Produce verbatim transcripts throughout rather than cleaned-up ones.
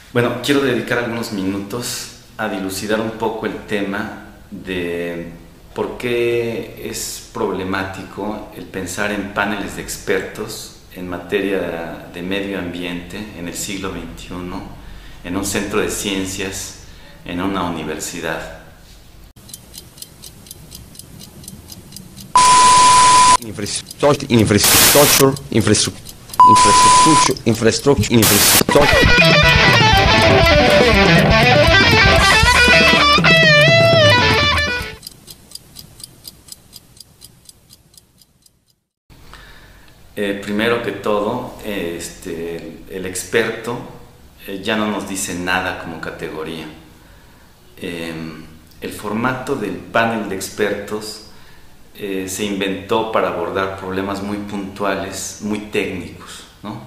Bueno, quiero dedicar algunos minutos a dilucidar un poco el tema de por qué es problemático el pensar en paneles de expertos en materia de medio ambiente en el siglo veintiuno, en un centro de ciencias, en una universidad. Infrastructure, infrastructure, infrastructure, infrastructure, infrastructure, infrastructure. Eh, primero que todo, eh, este, el, el experto eh, ya no nos dice nada como categoría. Eh, el formato del panel de expertos eh, se inventó para abordar problemas muy puntuales, muy técnicos, ¿no?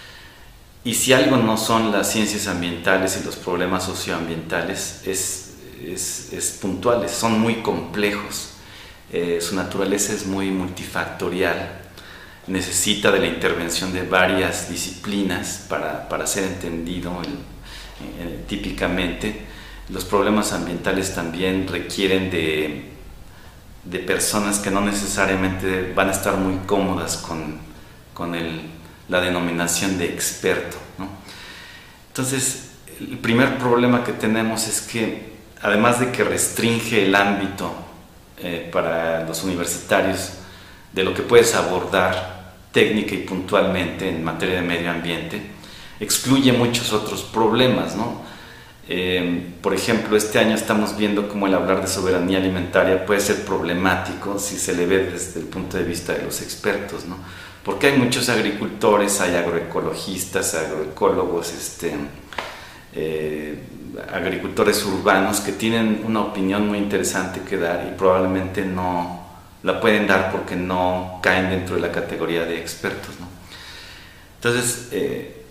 Y si algo no son las ciencias ambientales y los problemas socioambientales, es, es, es puntuales, son muy complejos. Eh, su naturaleza es muy multifactorial. Necesita de la intervención de varias disciplinas para, para ser entendido el, eh, típicamente. Los problemas ambientales también requieren de, de personas que no necesariamente van a estar muy cómodas con, con el, la denominación de experto, ¿no? Entonces, el primer problema que tenemos es que, además de que restringe el ámbito eh, para los universitarios de lo que puedes abordar técnica y puntualmente en materia de medio ambiente, excluye muchos otros problemas, ¿no? Eh, por ejemplo, este año estamos viendo cómo el hablar de soberanía alimentaria puede ser problemático si se le ve desde el punto de vista de los expertos, ¿no? Porque hay muchos agricultores, hay agroecologistas, agroecólogos, este, eh, agricultores urbanos que tienen una opinión muy interesante que dar y probablemente no la pueden dar porque no caen dentro de la categoría de expertos, ¿no? Entonces, eh,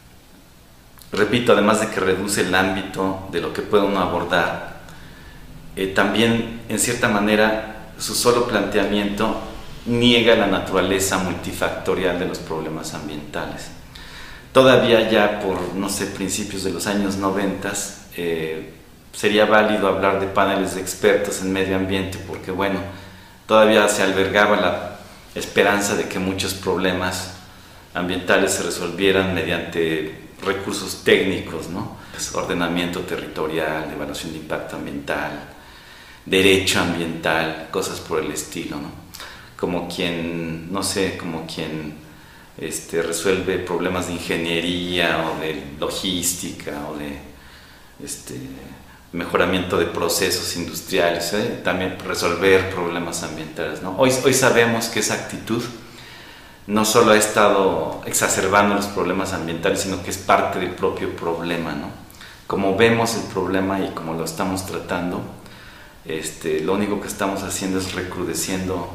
repito, además de que reduce el ámbito de lo que puede uno abordar, eh, también, en cierta manera, su solo planteamiento niega la naturaleza multifactorial de los problemas ambientales. Todavía ya por, no sé, principios de los años noventas, eh, sería válido hablar de paneles de expertos en medio ambiente porque, bueno, todavía se albergaba la esperanza de que muchos problemas ambientales se resolvieran mediante recursos técnicos, ¿no? Ordenamiento territorial, evaluación de impacto ambiental, derecho ambiental, cosas por el estilo, ¿no? Como quien, no sé, como quien este, resuelve problemas de ingeniería o de logística o de este, mejoramiento de procesos industriales, ¿eh? También resolver problemas ambientales, ¿no? Hoy, hoy sabemos que esa actitud no solo ha estado exacerbando los problemas ambientales, sino que es parte del propio problema, ¿no? Como vemos el problema y como lo estamos tratando, este, lo único que estamos haciendo es recrudeciendo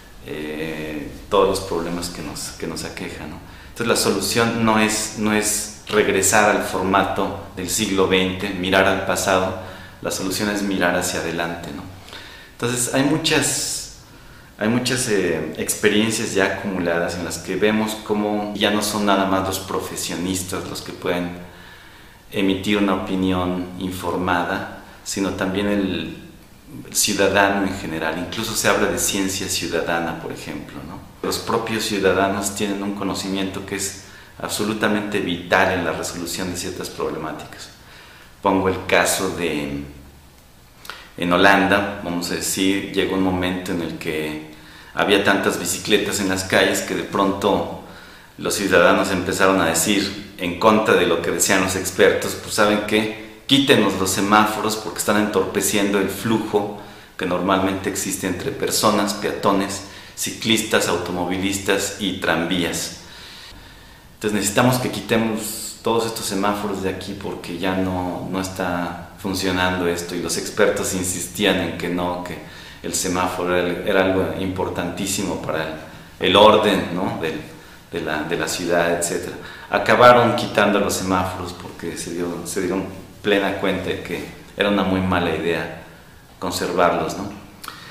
eh, todos los problemas que nos, que nos aquejan, ¿no? Entonces la solución no es, no es regresar al formato del siglo veinte, mirar al pasado, la solución es mirar hacia adelante, ¿no? Entonces hay muchas, hay muchas eh, experiencias ya acumuladas en las que vemos cómo ya no son nada más los profesionistas los que pueden emitir una opinión informada, sino también el, el ciudadano en general. Incluso se habla de ciencia ciudadana, por ejemplo, ¿no? Los propios ciudadanos tienen un conocimiento que es absolutamente vital en la resolución de ciertas problemáticas. Pongo el caso de, en Holanda, vamos a decir, llegó un momento en el que había tantas bicicletas en las calles que de pronto los ciudadanos empezaron a decir, en contra de lo que decían los expertos, pues ¿saben qué? Quítenos los semáforos porque están entorpeciendo el flujo que normalmente existe entre personas, peatones, ciclistas, automovilistas y tranvías. Entonces necesitamos que quitemos todos estos semáforos de aquí porque ya no, no está funcionando esto, y los expertos insistían en que no, que el semáforo era, era algo importantísimo para el, el orden, ¿no? de, de, la, de la ciudad, etcétera. Acabaron quitando los semáforos porque se, dio, se dieron plena cuenta de que era una muy mala idea conservarlos, ¿no?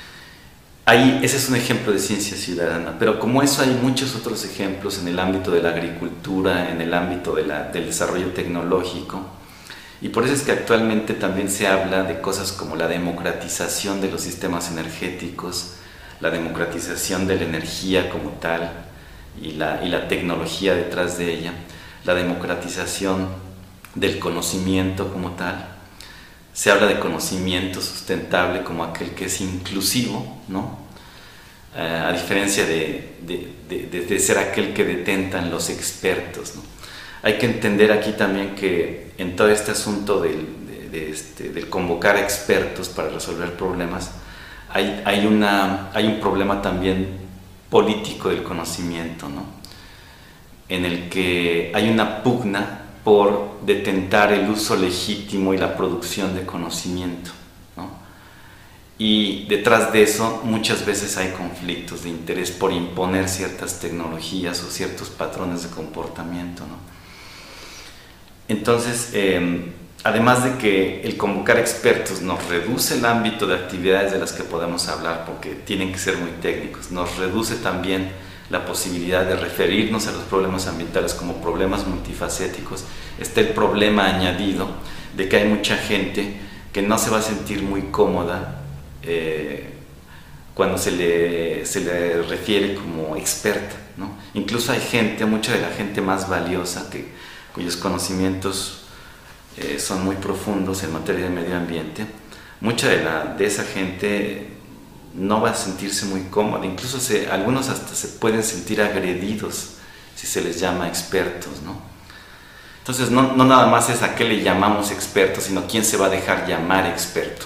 Ahí, ese es un ejemplo de ciencia ciudadana, pero como eso hay muchos otros ejemplos en el ámbito de la agricultura, en el ámbito de la, del desarrollo tecnológico, Y por eso es que actualmente también se habla de cosas como la democratización de los sistemas energéticos, la democratización de la energía como tal y la, y la tecnología detrás de ella, la democratización del conocimiento como tal. Se habla de conocimiento sustentable como aquel que es inclusivo, ¿no? Eh, a diferencia de, de, de, de ser aquel que detentan los expertos, ¿no? Hay que entender aquí también que en todo este asunto del, de, de este, del convocar expertos para resolver problemas, hay, hay, una, hay un problema también político del conocimiento, ¿no? En el que hay una pugna por detentar el uso legítimo y la producción de conocimiento, ¿no? Y detrás de eso muchas veces hay conflictos de interés por imponer ciertas tecnologías o ciertos patrones de comportamiento, ¿no? Entonces, eh, además de que el convocar expertos nos reduce el ámbito de actividades de las que podemos hablar, porque tienen que ser muy técnicos, nos reduce también la posibilidad de referirnos a los problemas ambientales como problemas multifacéticos. Está el problema añadido de que hay mucha gente que no se va a sentir muy cómoda eh, cuando se le, se le refiere como experta, ¿no? Incluso hay gente, mucha de la gente más valiosa, que, cuyos conocimientos eh, son muy profundos en materia de medio ambiente, mucha de, la, de esa gente no va a sentirse muy cómoda, incluso se, algunos hasta se pueden sentir agredidos si se les llama expertos, ¿no? Entonces no, no nada más es a qué le llamamos experto, sino quién se va a dejar llamar experto.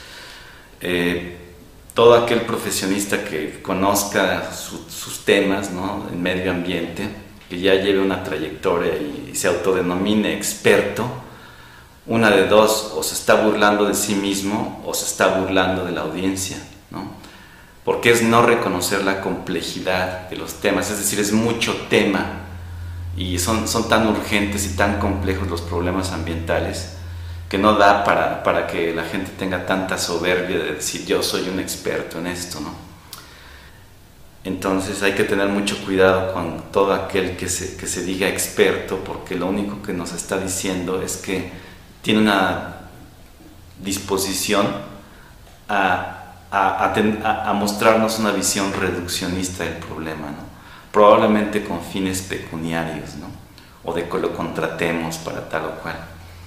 Eh, todo aquel profesionista que conozca su, sus temas, ¿no?, en medio ambiente, que ya lleve una trayectoria y, y se autodenomine experto, una de dos: o se está burlando de sí mismo o se está burlando de la audiencia, ¿no? Porque es no reconocer la complejidad de los temas, es decir, es mucho tema y son, son tan urgentes y tan complejos los problemas ambientales que no da para, para que la gente tenga tanta soberbia de decir yo soy un experto en esto, ¿no? Entonces hay que tener mucho cuidado con todo aquel que se, que se diga experto, porque lo único que nos está diciendo es que tiene una disposición a A, a, a mostrarnos una visión reduccionista del problema, ¿no? Probablemente con fines pecuniarios, ¿no? O de que lo contratemos para tal o cual.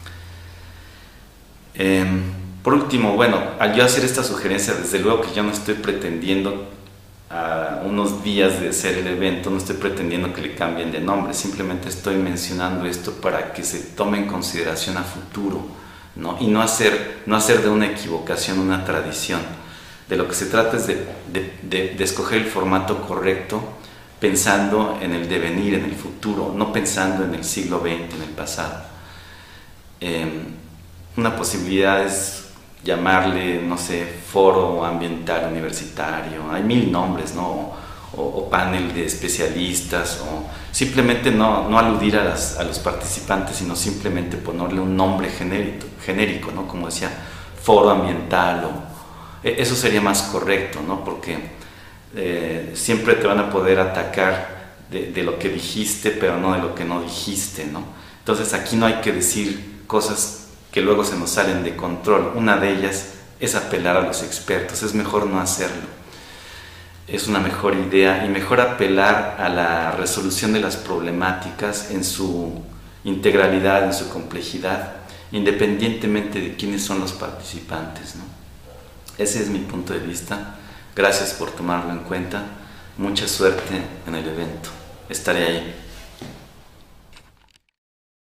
Eh, por último, bueno, al yo hacer esta sugerencia, desde luego que yo no estoy pretendiendo, a unos días de hacer el evento, no estoy pretendiendo que le cambien de nombre, simplemente estoy mencionando esto para que se tome en consideración a futuro, ¿no? Y no hacer, no hacer de una equivocación una tradición. De lo que se trata es de, de, de, de escoger el formato correcto, pensando en el devenir, en el futuro, no pensando en el siglo veinte, en el pasado. Eh, una posibilidad es llamarle, no sé, foro ambiental universitario, hay mil nombres, ¿no? O, o panel de especialistas, o simplemente no, no aludir a, las, a los participantes, sino simplemente ponerle un nombre genérico, genérico, ¿no? Como decía, foro ambiental o eso sería más correcto, ¿no? Porque eh, siempre te van a poder atacar de, de lo que dijiste, pero no de lo que no dijiste, ¿no? Entonces aquí no hay que decir cosas que luego se nos salen de control. Una de ellas es apelar a los expertos, es mejor no hacerlo. Es una mejor idea y mejor apelar a la resolución de las problemáticas en su integralidad, en su complejidad, independientemente de quiénes son los participantes, ¿no? Ese es mi punto de vista. Gracias por tomarlo en cuenta. Mucha suerte en el evento. Estaré ahí.